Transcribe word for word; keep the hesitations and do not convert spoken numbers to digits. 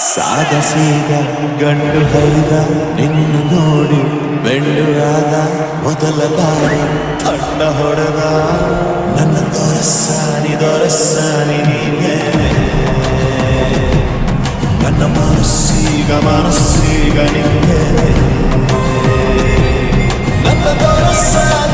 ಸಾಗಸೀಗ ಗಂಡು ಹೈದ ನಿನ್ನು ನೋಡಿ ಬೆಳ್ಳುವಾದ ಮೊದಲ ಬಾರಿ ತಂಡ ಹೊಡೆದ ನನ್ನ ದೊರಸಾನಿ ದೊರಸಾನಿ ನೀನೆ ನನ್ನ ಮನಸ್ಸೀಗ ಮನಸ್ಸೀಗ ನಿಂಗೆ ನನ್ನ ದೊರಸಾನಿ